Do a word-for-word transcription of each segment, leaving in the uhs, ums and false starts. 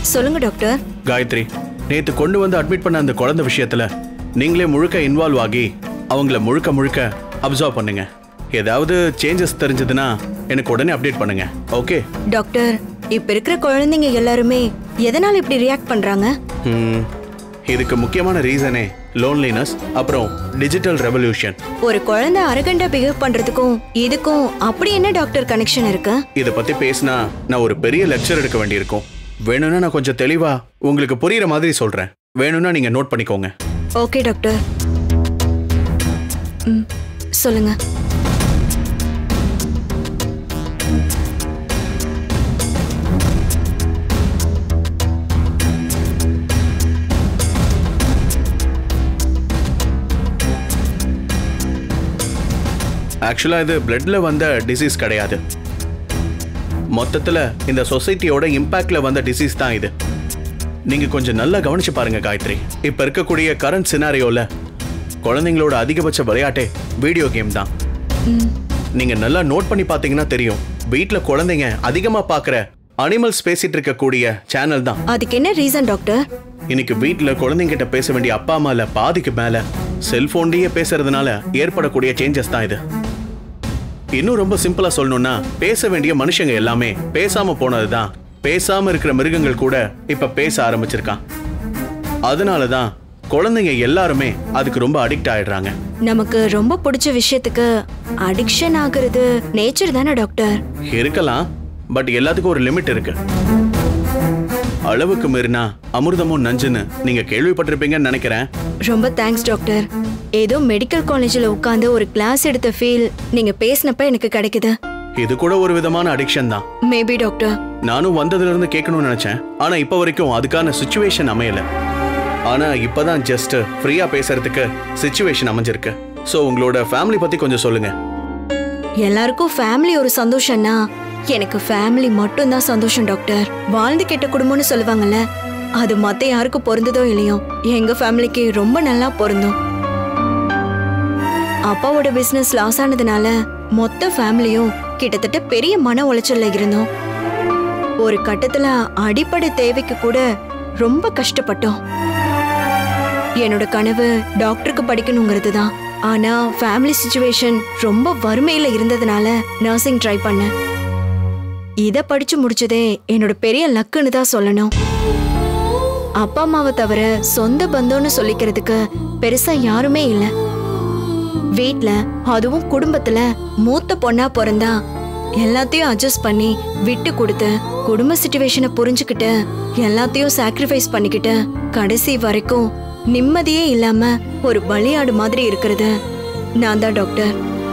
சொல்லுங்க டாக்டர். காயத்ரி, நேத்து கொண்டு வந்து அட்மிட் பண்ண அந்த குழந்தை விஷயத்துல நீங்களே முழுக்க இன்வால்வ் ஆகி அவங்கள முழுக்க முழுக்க அப்சர்வ் பண்ணுங்க. ஏதாவது சேஞ்சஸ் தெரிஞ்சதுன்னா எனக்கு உடனே அப்டேட் பண்ணுங்க. ஓகே டாக்டர், இப்ப இருக்கிற குழந்தைங்க எல்லாருமே எதனால இப்படி ரியாக்ட் பண்றாங்க? இதுக்கு முக்கியமான ரீசனே லோன்லினஸ், அப்புறம் டிஜிட்டல் ரெவல்யூஷன். ஒரு குழந்தை அரகண்டா பிஹேவ் பண்றதுக்கும் இதுக்கும் அப்படி என்ன டாக்டர் கனெக்ஷன் இருக்கு? இத பத்தி பேசினா நான் ஒரு பெரிய லெக்சர் எடுக்க வேண்டியிருக்கும். வேணும்னா நான் கொஞ்சம் தெளிவா உங்களுக்கு புரியுற மாதிரி சொல்றேன். வேணும்னா நீங்க நோட் பண்ணிக்கோங்க. Okay doctor. ம், சொல்லுங்க. ஆக்சுவலா இது பிளட்ல வந்த டிசீஸ் கிடையாது. மொத்தத்துல இந்த சொசைட்டியோட இம்பாக்ட்ல வந்த டிசீஸ் தான் இது. நீங்க கொஞ்சம் நல்லா கவனிச்சு பாருங்க காயத்ரி. இப்ப இருக்கக்கூடிய கரண்ட் சினாரியோல குழந்தைங்களோட அதிகபட்ச விளையாட்டே வீடியோ கேம் தான். நீங்க நல்லா நோட் பண்ணி பாத்தீங்கன்னா தெரியும், வீட்டுல குழந்தைங்க அதிகமா பாக்குற அனிமல்ஸ் பேசிட்டு இருக்கக்கூடிய சேனல் தான். அதுக்கு என்ன ரீசன் டாக்டர்? இன்னைக்கு வீட்டுல குழந்தைங்க கிட்ட பேச வேண்டிய அப்பா அம்மால பாதிக்கு மேல செல்போன்லயே பேசுறதுனால ஏற்படக்கூடிய சேஞ்சஸ் தான் இது. இன்னும் ரொம்ப சிம்பிளா சொல்லணும்னா, பேச வேண்டிய மனுஷங்க எல்லாமே பேசாம போனதுதான். பேசாம இருக்கிற மிருகங்கள் கூட இப்ப பேச ஆரம்பிச்சிருக்கான். அதனாலதான் குழந்தைங்க எல்லாருமே அதுக்கு ரொம்ப அடிக்ட் ஆயிடுறாங்க. நமக்கு ரொம்ப பிடிச்ச விஷயத்துக்கு அடிக்ஷன் ஆகுறது நேச்சர் தானே டாக்டர்? இருக்கலாம், பட் எல்லாத்துக்கும் ஒரு லிமிட் இருக்கு. அளவுக்கு மீறினா அமிர்தமும் நஞ்சுன்னு நீங்க கேள்விப்பட்டிருப்பீங்கன்னு நினைக்கிறேன். ரொம்ப தேங்க்ஸ் டாக்டர். ஏதோ மெடிக்கல் காலேஜ்ல உட்கார்ந்து ஒரு கிளாஸ் எடுத்த ஃபீல் நீங்க பேசினப்ப எனக்கு கிடைக்குது. இது கூட ஒரு விதமான அடிக்ஷன் தான். Maybe doctor. நானும் வந்ததுல இருந்து கேட்கணும்னு நினைச்சேன், ஆனா இப்ப வரைக்கும் அதுக்கான சிச்சுவேஷன் அமையல. ஆனா இப்பதான் ஜஸ்ட் ஃப்ரீயா பேசுறதுக்கு சிச்சுவேஷன் அமைஞ்சிருக்கு. சோ உங்களோட ஃபேமிலி பத்தி கொஞ்சம் சொல்லுங்க. எல்லாருக்கும் ஃபேமிலி ஒரு சந்தோஷம்னா எனக்கு ஃபேமிலி மட்டும் தான் சந்தோஷம் டாக்டர். வாழ்ந்து கெட்ட குடும்பம்னு சொல்லுவாங்கல்ல, அது மத்த யாருக்கும் பொருந்ததோ இல்லையோ, எங்க ஃபேமிலிக்கு ரொம்ப நல்லா பொருந்தும். அப்பாவோட பிசினஸ் லாஸ் ஆனதுனால மொத்த ஃபேமிலியும் கிட்டத்தட்ட பெரிய மன உளைச்சல்ல இருந்தோம். ஒரு கட்டத்துல அடிப்படை தேவைக்கு கூட ரொம்ப கஷ்டப்பட்டோம். என்னோட கனவு டாக்டருக்கு படிக்கணுங்கிறது தான். ஆனா ஃபேமிலி சிச்சுவேஷன் ரொம்ப வறுமையில இருந்ததுனால நர்சிங் ட்ரை பண்ணேன். இத படிச்சு முடிச்சதே என்னோட பெரிய லக்குன்னு தான் சொல்லணும். அப்பா அம்மாவை தவிர சொந்த பந்தம்னு சொல்லிக்கிறதுக்கு பெருசா யாருமே இல்ல. வீட்ல அதுவும் குடும்பத்துல மூத்த பொண்ணா பிறந்தா எல்லாத்தையும் அட்ஜஸ்ட் பண்ணி விட்டு கொடுத்து குடும்ப சிச்சுவேஷனை புரிஞ்சுக்கிட்டு எல்லாத்தையும் சாக்ரிஃபைஸ் பண்ணிக்கிட்டு கடைசி வரைக்கும் நிம்மதியே இல்லாம ஒரு பலியாடு மாதிரி இருக்கிறது நான் தான் டாக்டர்.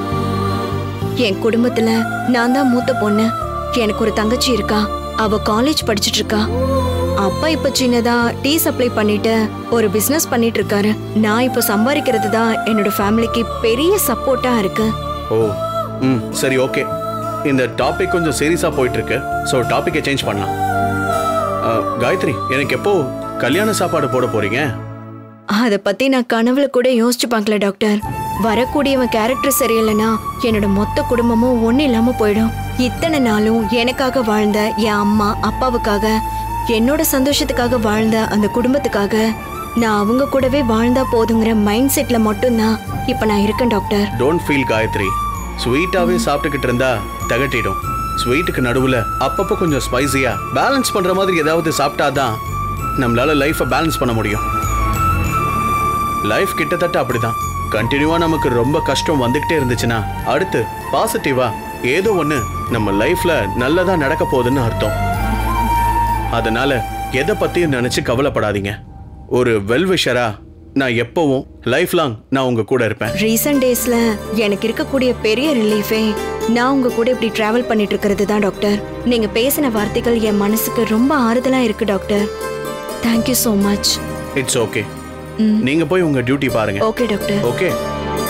என் குடும்பத்துல நான் தான் மூத்த பொண்ணு. எனக்கு ஒரு தங்கச்சி இருக்கா, அவ காலேஜ் படிச்சிட்டு இருக்கா. அப்பா இப்ப சின்னதா டீ சப்ளை பண்ணிட்டு ஒரு பிசினஸ் பண்ணிட்டு இருக்காரு. நான் இப்ப சம்பாதிக்கிறது தான் என்னோட ஃபேமிலிக்கு பெரிய சப்போர்ட்டா இருக்கு. ஓ, ம், சரி, ஓகே. இந்த டாபிக் கொஞ்சம் சீரியஸா போயிட்டு இருக்கு. சோ டாபிக்கை சேஞ்ச் பண்ணலாம். காயத்ரி, எனக்கு எப்போ கல்யாண சாப்பாடு போட போறீங்க? அத பத்தி நான் கனவுல கூட யோசிச்சு பார்க்கல டாக்டர். வரக்கூடியவன் கேரக்டர் சரியில்லைன்னா என்னோட மொத்த குடும்பமும் ஒண்ணு இல்லாம போயிடும். இத்தனை நாளும் எனக்காக வாழ்ந்த என் அம்மா அப்பாவுக்காக, என்னோட சந்தோஷத்துக்காக வாழ்ந்த அந்த குடும்பத்துக்காக நான் அவங்க கூடவே வாழ்ந்தா போதுங்கிற மைண்ட் செட்ல மட்டும்தான் இப்ப நான் இருக்கேன் டாக்டர். Don't feel Gayathri. ஸ்வீட்டாவே சாப்பிட்டுக்கிட்டு இருந்தா தகட்டிடும். ஸ்வீட்டுக்கு நடுவுல அப்பப்போ கொஞ்சம் ஸ்பைசியா பேலன்ஸ் பண்ற மாதிரி ஏதாவது சாப்பிட்டாதான் நம்மளால லைஃபை பேலன்ஸ் பண்ண முடியும். லைஃப் கிட்டத்தட்ட அப்படிதான். கண்டினியூவா நமக்கு ரொம்ப கஷ்டம் வந்துகிட்டே இருந்துச்சுன்னா அடுத்து பாசிட்டிவா ஏதோ ஒண்ணு நம்ம லைஃப்ல நல்லதா நடக்க போகுதுன்னு அர்த்தம். அதனால எதை பத்தியும் நினைச்சு கவலைப்படாதீங்க. ஒரு வெல்விஷரா நான் எப்பவும் லைஃப் லாங் நான் உங்க கூட இருப்பேன். ரீசன்ட் டேஸ்ல எனக்கு இருக்கக்கூடிய பெரிய ரிலீஃபே நான் உங்க கூட இப்படி டிராவல் பண்ணிட்டு இருக்கிறது தான் டாக்டர். நீங்க பேசின வார்த்தைகள் என் மனசுக்கு ரொம்ப ஆறுதலா இருக்கு doctor. Thank you so much. It's okay. நீங்க போய் உங்க டியூட்டி பாருங்க. Okay doctor. ஓகே.